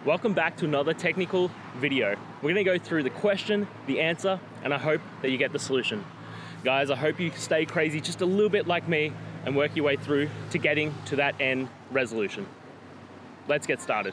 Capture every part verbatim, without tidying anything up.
Welcome back to another technical video. We're gonna go through the question, the answer, and I hope that you get the solution. Guys, I hope you stay crazy just a little bit like me and work your way through to getting to that end resolution. Let's get started.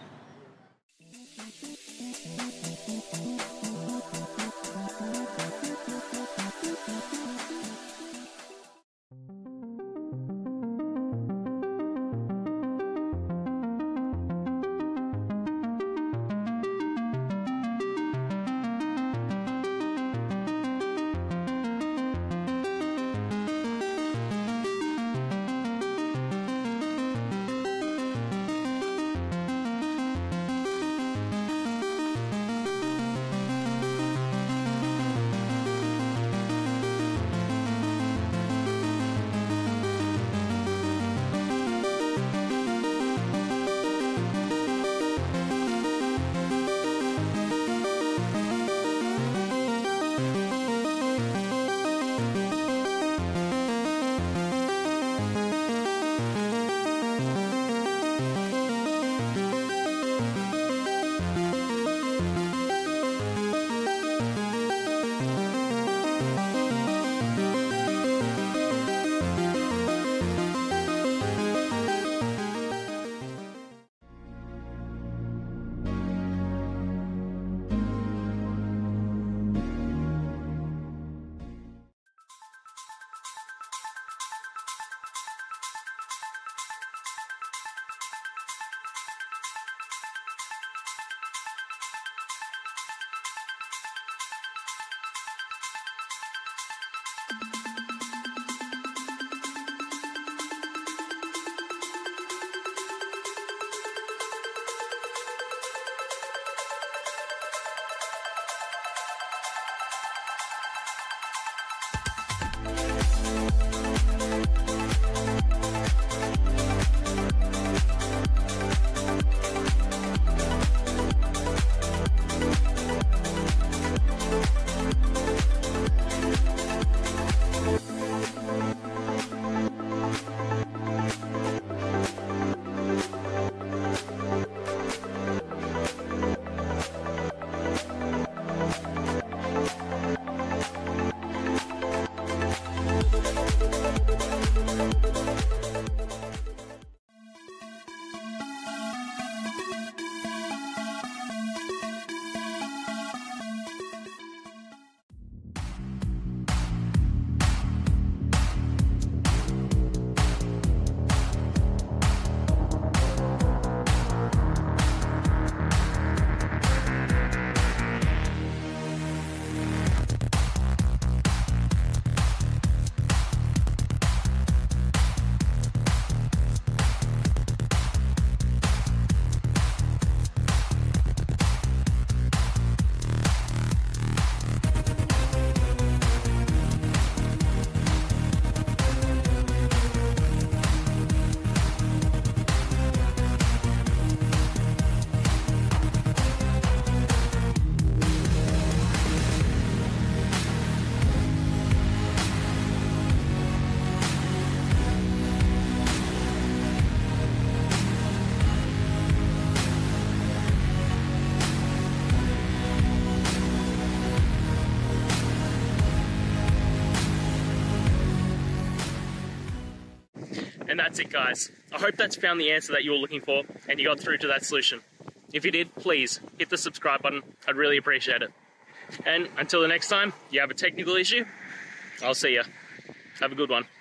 And that's it, guys. I hope that's found the answer that you were looking for and you got through to that solution. If you did, please hit the subscribe button. I'd really appreciate it. And until the next time you have a technical issue, I'll see ya. Have a good one.